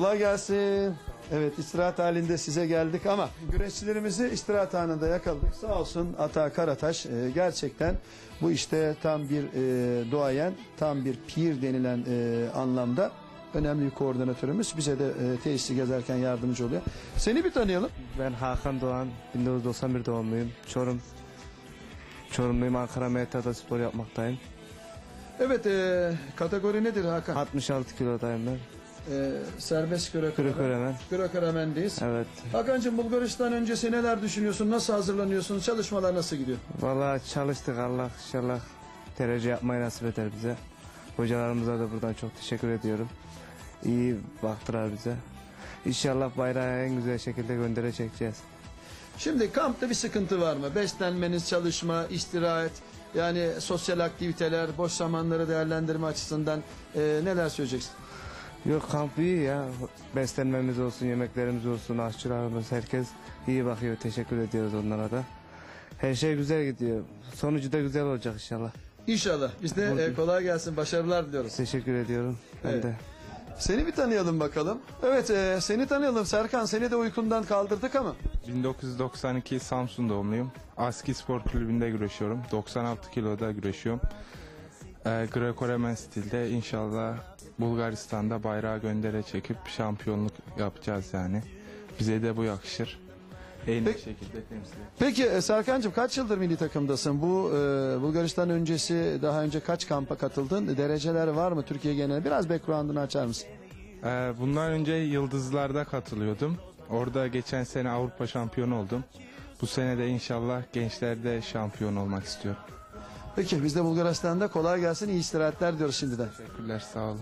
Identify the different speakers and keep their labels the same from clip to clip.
Speaker 1: kolay gelsin. Evet, istirahat halinde size geldik ama güreşçilerimizi istirahat anında yakaladık. Sağ olsun Ata Karataş gerçekten bu işte tam bir duayen, tam bir pir denilen anlamda önemli bir koordinatörümüz. Bize de tesisi gezerken yardımcı oluyor. Seni bir tanıyalım.
Speaker 2: Ben Hakan Doğan, 1991 doğumluyum. Çorumluyum, Ankara MTA'da spor yapmaktayım.
Speaker 1: Evet, kategori nedir Hakan?
Speaker 2: 66 kilodayım ben.
Speaker 1: Serbest
Speaker 2: Kırıköremen.
Speaker 1: Kırıköremen'deyiz.
Speaker 2: Evet.
Speaker 1: Hakan'cığım, Bulgaristan öncesi neler düşünüyorsun? Nasıl hazırlanıyorsun? Çalışmalar nasıl gidiyor?
Speaker 2: Vallahi çalıştık, Allah inşallah derece yapmayı nasip eder bize. Hocalarımıza da buradan çok teşekkür ediyorum. İyi baktılar bize. İnşallah bayrağı en güzel şekilde göndereceğiz.
Speaker 1: Şimdi kampta bir sıkıntı var mı? Beslenmeniz, çalışma, istirahat, yani sosyal aktiviteler, boş zamanları değerlendirme açısından neler söyleyeceksin?
Speaker 2: Yok, kamp iyi ya. Beslenmemiz olsun, yemeklerimiz olsun, aşçılarımız, herkes iyi bakıyor. Teşekkür ediyoruz onlara da. Her şey güzel gidiyor. Sonucu da güzel olacak inşallah.
Speaker 1: İnşallah. Biz de kolay gelsin, başarılar diliyoruz.
Speaker 2: Teşekkür ediyorum. Ben
Speaker 1: Evet.
Speaker 2: de.
Speaker 1: Seni bir tanıyalım bakalım. Evet, seni tanıyalım Serkan. Seni de uykundan kaldırdık ama.
Speaker 3: 1992 Samsun doğumluyum. Aski Spor Kulübü'nde güreşiyorum. 96 kiloda güreşiyorum. Greco-Roman stilde inşallah Bulgaristan'da bayrağı göndere çekip şampiyonluk yapacağız yani. Bize de bu yakışır. En iyi şekilde temsil edeceğiz.
Speaker 1: Peki Serkan'cığım, kaç yıldır milli takımdasın? Bu Bulgaristan öncesi daha önce kaç kampa katıldın? Dereceler var mı Türkiye genel? Biraz background'ını açar mısın?
Speaker 3: Bundan önce Yıldızlar'da katılıyordum. Orada geçen sene Avrupa şampiyonu oldum. Bu sene de inşallah gençlerde şampiyon olmak istiyorum.
Speaker 1: Peki, biz de Bulgaristan'da kolay gelsin, iyi istirahatler diyoruz şimdiden.
Speaker 3: Teşekkürler, sağ olun.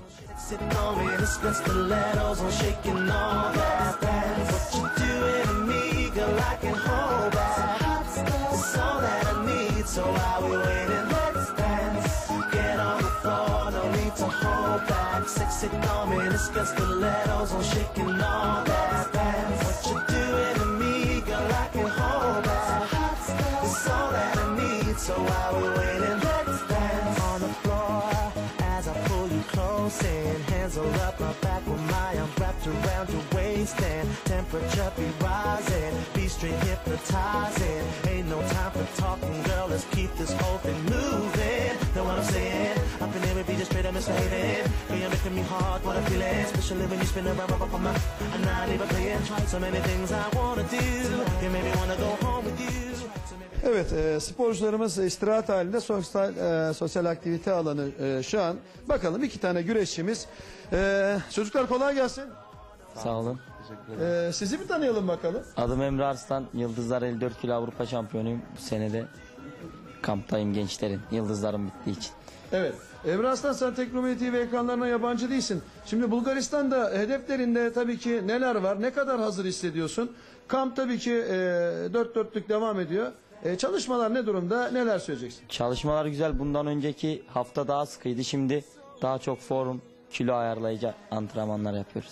Speaker 4: Sexy dominance, got stilettos on shaking all that dance. What you doing to me, girl, I can hold that. It's all that I need, so while we're waiting, let's dance on the floor as I pull you close in. Hands all up my back with my arm wrapped around your waist and temperature be rising, B-string hypnotizing. Ain't no time for talking, girl, let's keep this whole thing moving. Know what I'm saying? Up in here, be just straight up misbehaving. Girl, you're making me hard, what I'm feeling. Especially when you spin around up on my, and I leave a playing. So many things I wanna do. You made me wanna go home with you.
Speaker 1: Evet, sporcularımız istirahat halinde sosyal aktivite alanı şu an. Bakalım, iki tane güreşçimiz. Çocuklar kolay gelsin.
Speaker 5: Sağ olun.
Speaker 1: Sizi bir tanıyalım bakalım.
Speaker 5: Adım Emre Arslan. Yıldızlar 54 kilo Avrupa şampiyonuyum. Bu sene de kamptayım gençlerin. Yıldızlarım bittiği için.
Speaker 1: Evet. Emre Aslan, sen Teknomedi TV ekranlarına yabancı değilsin. Şimdi Bulgaristan'da hedeflerinde tabii ki neler var? Ne kadar hazır hissediyorsun? Kamp tabii ki dört dörtlük devam ediyor. Çalışmalar ne durumda? Neler söyleyeceksin?
Speaker 5: Çalışmalar güzel. Bundan önceki hafta daha sıkıydı. Şimdi daha çok form, kilo ayarlayıcı antrenmanlar yapıyoruz.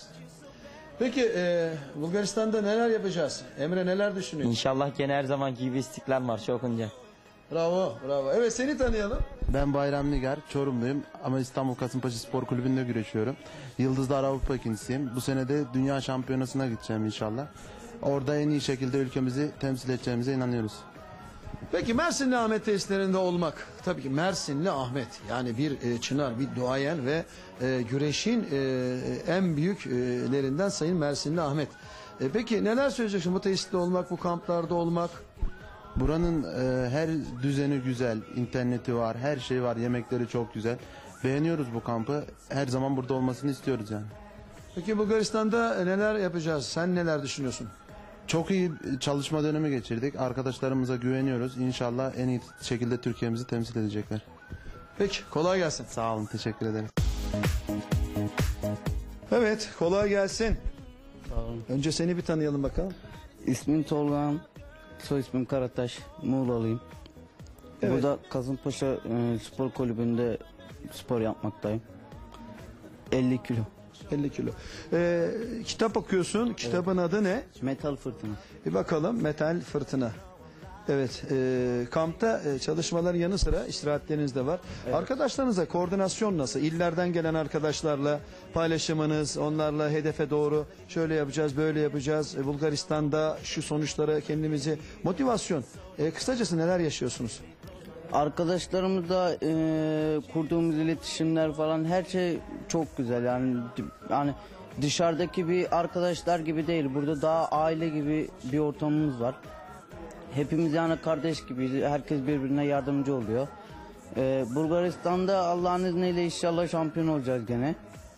Speaker 1: Peki Bulgaristan'da neler yapacağız? Emre, neler düşünüyorsun?
Speaker 5: İnşallah gene her zamanki gibi İstiklal Marşı okunacak.
Speaker 1: Bravo, bravo. Evet, seni tanıyalım.
Speaker 6: Ben Bayram Nigar, Çorumluyum ama İstanbul Kasımpaşa Spor Kulübü'nde güreşiyorum. Yıldızlar Avrupa ikincisiyim. Bu sene de Dünya Şampiyonası'na gideceğim inşallah. Orada en iyi şekilde ülkemizi temsil edeceğimize inanıyoruz.
Speaker 1: Peki, Mersinli Ahmet tesislerinde olmak, tabii ki Mersinli Ahmet, yani bir çınar, bir duayen ve güreşin en büyüklerinden Sayın Mersinli Ahmet. Peki neler söyleyeceksin bu tesiste olmak, bu kamplarda olmak?
Speaker 6: Buranın her düzeni güzel, interneti var, her şey var, yemekleri çok güzel. Beğeniyoruz bu kampı, her zaman burada olmasını istiyoruz yani.
Speaker 1: Peki Bulgaristan'da neler yapacağız? Sen neler düşünüyorsun?
Speaker 6: Çok iyi çalışma dönemi geçirdik. Arkadaşlarımıza güveniyoruz. İnşallah en iyi şekilde Türkiye'mizi temsil edecekler.
Speaker 1: Peki, kolay gelsin.
Speaker 6: Sağ olun, teşekkür ederim.
Speaker 1: Evet, kolay gelsin.
Speaker 2: Sağ olun.
Speaker 1: Önce seni bir tanıyalım bakalım.
Speaker 2: İsmim Tolga, soy ismim Karataş, Muğla'lıyım.
Speaker 1: Evet.
Speaker 2: Burada Kasımpaşa Spor Kulübü'nde spor yapmaktayım. 50 kilo.
Speaker 1: 50 kilo. Kitap okuyorsun. Kitabın adı ne?
Speaker 2: Metal Fırtına.
Speaker 1: Bir bakalım. Metal Fırtına. Evet, kampta çalışmaların yanı sıra istirahatleriniz de var. Arkadaşlarınızla koordinasyon nasıl? İllerden gelen arkadaşlarla paylaşımınız, onlarla hedefe doğru şöyle yapacağız, böyle yapacağız. Bulgaristan'da şu sonuçlara kendimizi motivasyon. Kısacası neler yaşıyorsunuz?
Speaker 7: Arkadaşlarımızla kurduğumuz iletişimler falan her şey çok güzel yani dışarıdaki bir arkadaşlar gibi değil, burada daha aile gibi bir ortamımız var. Hepimiz yani kardeş gibiyiz, herkes birbirine yardımcı oluyor. Bulgaristan'da Allah'ın izniyle inşallah şampiyon olacağız gene.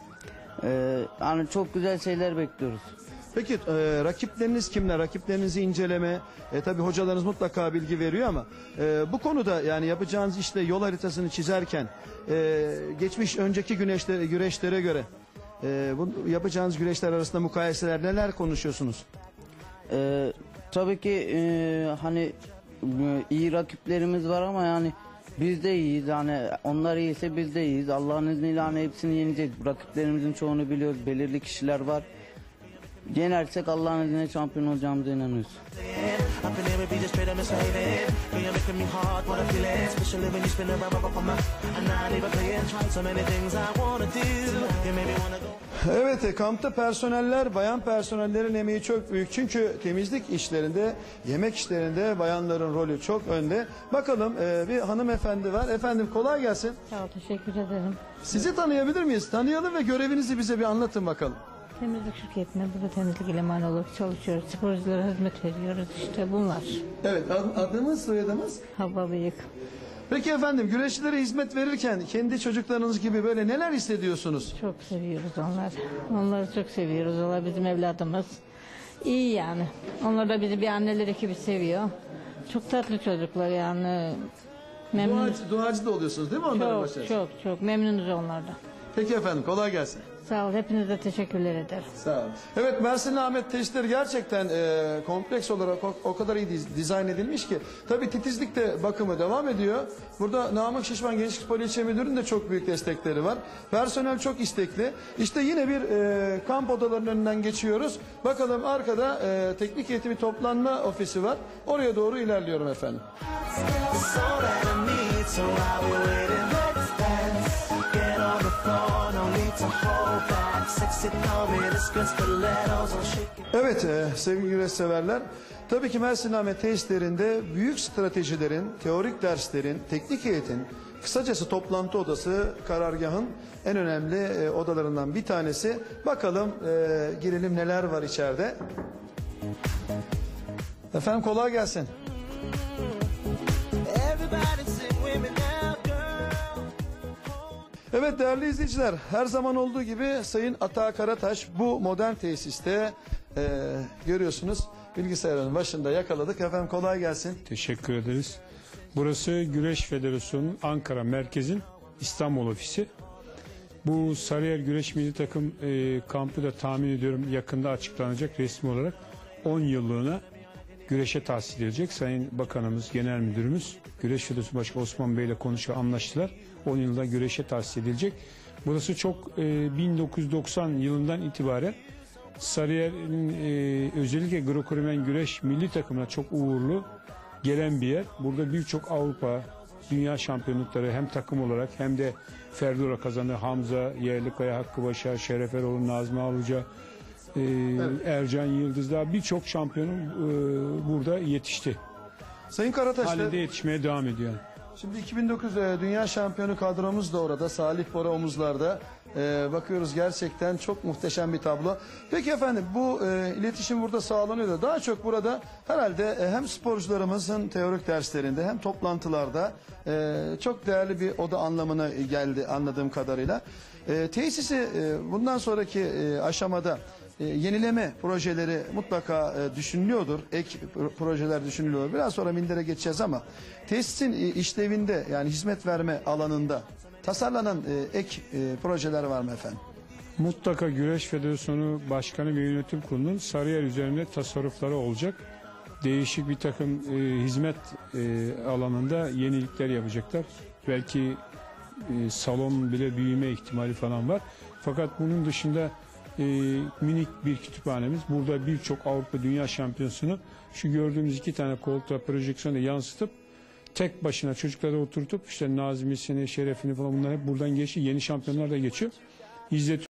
Speaker 7: Yani çok güzel şeyler bekliyoruz.
Speaker 1: Peki rakipleriniz kimler? Rakiplerinizi inceleme, tabii hocalarınız mutlaka bilgi veriyor ama bu konuda yani yapacağınız işte yol haritasını çizerken geçmiş önceki güreşlere göre bu yapacağınız güreşler arasında mukayeseler neler konuşuyorsunuz?
Speaker 7: Tabii ki hani iyi rakiplerimiz var ama yani biz de iyiyiz, yani onlar iyiyse biz de iyiyiz. Allah'ın izniyle hani hepsini yeneceğiz. Rakiplerimizin çoğunu biliyoruz, belirli kişiler var. Yenersek Allah'ın izniyle şampiyon olacağımıza inanıyoruz.
Speaker 4: I can never be just straight up misleading. You're making me hard, what I feel it. Especially when you spin around up on my. And I ain't even playing. So many things I wanna do. You made me wanna go.
Speaker 1: Evet, kampta personeller, bayan personellerin emeği çok büyük. Çünkü temizlik işlerinde, yemek işlerinde bayanların rolü çok önde. Bakalım bir hanımefendi var. Efendim kolay gelsin.
Speaker 8: Sağ ol, teşekkür ederim.
Speaker 1: Sizi tanıyabilir miyiz? Tanıyalım ve görevinizi bize bir anlatın bakalım.
Speaker 8: Temizlik şirketinde burada temizlik elemanı olarak çalışıyoruz. Sporculara hizmet veriyoruz. İşte bunlar.
Speaker 1: Evet, adımız, soyadımız?
Speaker 8: Havva Bıyık.
Speaker 1: Peki efendim, güreşçilere hizmet verirken kendi çocuklarınız gibi böyle neler hissediyorsunuz?
Speaker 8: Çok seviyoruz onları. Onları çok seviyoruz. Onlar bizim evladımız. İyi yani. Onlar da bizi bir anneleri gibi seviyor. Çok tatlı çocuklar yani. Memnun.
Speaker 1: Duacı da oluyorsunuz değil mi onların başarısı?
Speaker 8: Çok memnunuz onlardan.
Speaker 1: Peki efendim, kolay gelsin.
Speaker 8: Sağ ol. Hepinize teşekkürler ederim.
Speaker 1: Sağ olun. Evet, Mersinli Ahmet testleri gerçekten kompleks olarak o kadar iyi dizayn edilmiş ki. Tabii titizlikte bakımı devam ediyor. Burada Namık Şişman Gençlik Spor İlçe Müdürü'nün de çok büyük destekleri var. Personel çok istekli. İşte yine bir kamp odalarının önünden geçiyoruz. Bakalım arkada teknik eğitimi toplanma ofisi var. Oraya doğru ilerliyorum efendim.
Speaker 4: It's all that I need, so while we're waiting, let's dance. Get on the floor, no need to hold back. Sexy coming, it's good stilettos on shaking.
Speaker 1: Evet sevgili güreş severler. Tabii ki Mersin Ahmet tesislerinde büyük stratejilerin, teorik derslerin, teknik eğitim, kısacası toplantı odası karargahın en önemli odalarından bir tanesi. Bakalım girelim neler var içeride. Efendim kolay gelsin.
Speaker 4: Everybody sing with me now, girl.
Speaker 1: Evet değerli izleyiciler, her zaman olduğu gibi Sayın Ata Karataş bu modern tesiste görüyorsunuz bilgisayarın başında yakaladık. Efendim kolay gelsin.
Speaker 9: Teşekkür ederiz. Burası Güreş Federasyonu'nun Ankara Merkez'in İstanbul ofisi. Bu Sarıyer Güreş Milli Takım kampı da tahmin ediyorum yakında açıklanacak resmi olarak 10 yıllığına güreşe tahsis edilecek. Sayın Bakanımız, Genel Müdürümüz, Güreş Federasyonu Başkanı Osman Bey ile konuşup anlaştılar. 10 yılda güreşe tahsis edilecek. Burası çok 1990 yılından itibaren Sarıyer'in özellikle Greco-Romen güreş milli takımına çok uğurlu gelen bir yer. Burada birçok Avrupa, dünya şampiyonlukları hem takım olarak hem de ferdi olarak kazandı. Hamza Yerlikaya, Hakkı Başar, Şeref Eroğlu, Nazmi Avluca, Ercan Yıldız, daha birçok şampiyonun burada yetişti.
Speaker 1: Sayın Karataş,
Speaker 9: Halinde yetişmeye devam ediyor.
Speaker 1: şimdi 2009 Dünya Şampiyonu kadromuz da orada. Salih Bora omuzlarda. Bakıyoruz gerçekten çok muhteşem bir tablo. Peki efendim bu iletişim burada sağlanıyor da daha çok burada herhalde hem sporcularımızın teorik derslerinde hem toplantılarda çok değerli bir oda anlamına geldi anladığım kadarıyla. Tesisi bundan sonraki aşamada yenileme projeleri mutlaka düşünülüyordur. Ek projeler düşünülüyor. Biraz sonra mindere geçeceğiz ama tesisin işlevinde yani hizmet verme alanında tasarlanan ek projeler var mı efendim?
Speaker 9: Mutlaka Güreş Federasyonu Başkanı ve Yönetim Kurulu'nun Sarıyer üzerinde tasarrufları olacak. Değişik bir takım hizmet alanında yenilikler yapacaklar. Belki salon bile büyüme ihtimali falan var. Fakat bunun dışında minik bir kütüphanemiz. Burada birçok Avrupa Dünya Şampiyonası'nı şu gördüğümüz 2 tane koltuğa projeksiyonda yansıtıp tek başına çocukları oturtup işte Nazmi'sini, Şeref'ini falan bunlar hep buradan geçiyor. Yeni şampiyonlar da geçiyor. İzzet